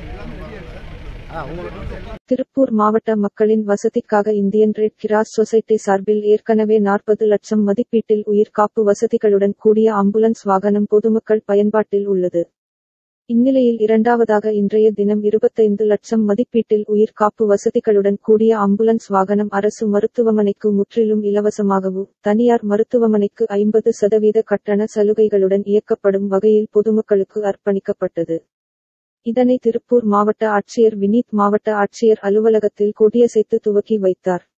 திருப்பூர் மாவட்ட மக்களின் வசதிக்காக இந்தியன் ரெட் கிராஸ் சொசைட்டி சார்பில் ஏற்கனவே 40 லட்சம் மதிப்பீட்டில் உயிர் காப்பு வசதிகளுடன் கூடிய ஆம்புலன்ஸ் வாகனம் பொதுமக்கள் பயன்பாட்டில் உள்ளது. இந்நிலையில் இரண்டாவதாக இன்றைய தினம் 25 லட்சம் மதிப்பீட்டில் உயிர் காப்பு வசதிகளுடன் கூடிய ஆம்புலன்ஸ் வாகனம் அரசு மருத்துவமனைக்கு முற்றிலும் இலவசமாகவும் தனியார் மருத்துவமனைக்கு 50% கட்டண சலுகைகளுடன் இயக்கப்படும் வகையில் பொதுமக்களுக்கு அர்ப்பணிக்கப்பட்டது. இதனை திருப்பூர் மாவட்ட ஆட்சியர் வினீத் மாவட்ட ஆட்சியர் அலுவலகத்தில் கொடியசைத்து துவக்கி வைத்தார்.